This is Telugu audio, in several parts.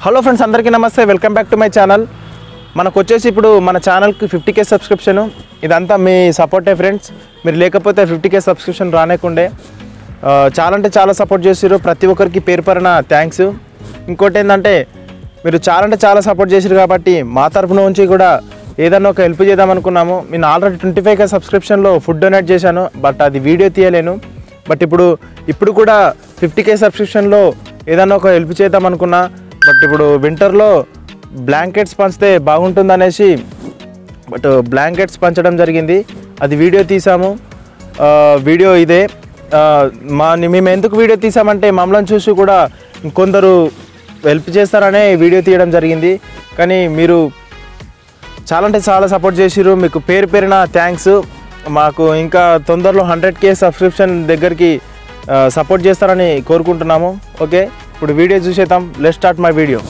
హలో ఫ్రెండ్స్, అందరికీ నమస్తే. Welcome back to my channel. మనకు వచ్చేసి ఇప్పుడు మన ఛానల్కి 50K సబ్స్క్రిప్షన్. ఇదంతా మీ సపోర్టే ఫ్రెండ్స్. మీరు లేకపోతే 50K సబ్స్క్రిప్షన్ రానేకుండే. చాలా అంటే చాలా సపోర్ట్ చేసిరు. ప్రతి ఒక్కరికి పేరు పైన థ్యాంక్స్. ఇంకోటి ఏంటంటే మీరు చాలా అంటే చాలా సపోర్ట్ చేసిరు కాబట్టి మా తరఫున నుంచి కూడా ఏదన్నా ఒక హెల్ప్ చేద్దాం అనుకున్నాము. నేను ఆల్రెడీ 25K సబ్స్క్రిప్షన్లో ఫుడ్ డొనేట్ చేశాను, బట్ అది వీడియో తీయలేను. బట్ ఇప్పుడు కూడా 50K సబ్స్క్రిప్షన్లో ఏదన్నా ఒక హెల్ప్ చేద్దాం అనుకున్నా. బట్ ఇప్పుడు వింటర్లో బ్లాంకెట్స్ పంచితే బాగుంటుందనేసి బ్లాంకెట్స్ పంచడం జరిగింది. అది వీడియో తీసాము. వీడియో ఇదే. మేము ఎందుకు వీడియో తీసామంటే మమ్మల్ని చూసి కూడా ఇంకొందరు హెల్ప్ చేస్తారనే వీడియో తీయడం జరిగింది. కానీ మీరు చాలా అంటే చాలా సపోర్ట్ చేసిరు. మీకు పేరు పేరున థ్యాంక్స్. మాకు ఇంకా తొందరలో 100K సబ్స్క్రిప్షన్ దగ్గరికి సపోర్ట్ చేస్తారని కోరుకుంటున్నాము. ఓకే, ఇప్పుడు వీడియో చూసేద్దాం. Let's start my video.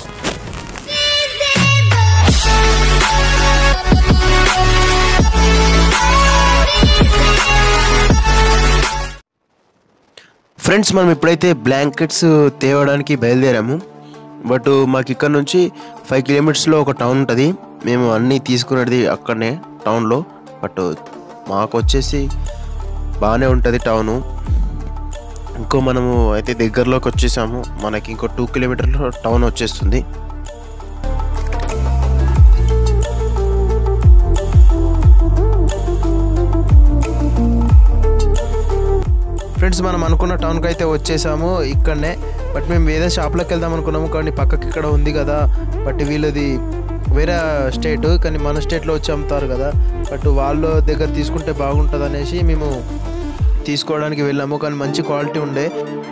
Friends, మనం ఇప్పుడైతే బ్లాంకెట్స్ తేవడానికి బయలుదేరాము. బట్ మాకు ఇక్కడ నుంచి 5 కిలోమీటర్స్లో ఒక టౌన్ ఉంటుంది. మేము అన్నీ తీసుకునేది అక్కడనే టౌన్లో. బట్ మాకు వచ్చేసి బాగానే ఉంటుంది టౌను. మనము అయితే దగ్గరలోకి వచ్చేసాము. మనకి ఇంకో 2 కిలోమీటర్లో టౌన్ వచ్చేస్తుంది. ఫ్రెండ్స్, మనం అనుకున్న టౌన్కి అయితే వచ్చేసాము ఇక్కడనే. బట్ మేము వేరే షాప్లోకి వెళ్దాం అనుకున్నాము, కానీ పక్కకి ఇక్కడ ఉంది కదా. బట్ వీళ్ళది వేరే స్టేట్, కానీ మన స్టేట్లో వచ్చి అమ్ముతారు కదా. బట్ వాళ్ళ దగ్గర తీసుకుంటే బాగుంటుంది అనేసి మేము తీసుకోవడానికి వెళ్ళాము. కానీ మంచి క్వాలిటీ ఉండే.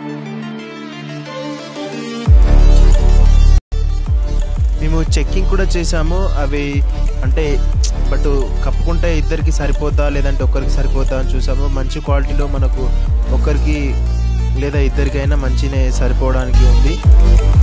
మేము చెక్కింగ్ కూడా చేసాము. అవి అంటే బట్ కప్పుకుంటే ఇద్దరికి సరిపోద్దా లేదంటే ఒక్కరికి సరిపోద్దా అని చూసాము. మంచి క్వాలిటీలో మనకు ఒక్కరికి లేదా ఇద్దరికైనా మంచినే సరిపోవడానికి ఉంది.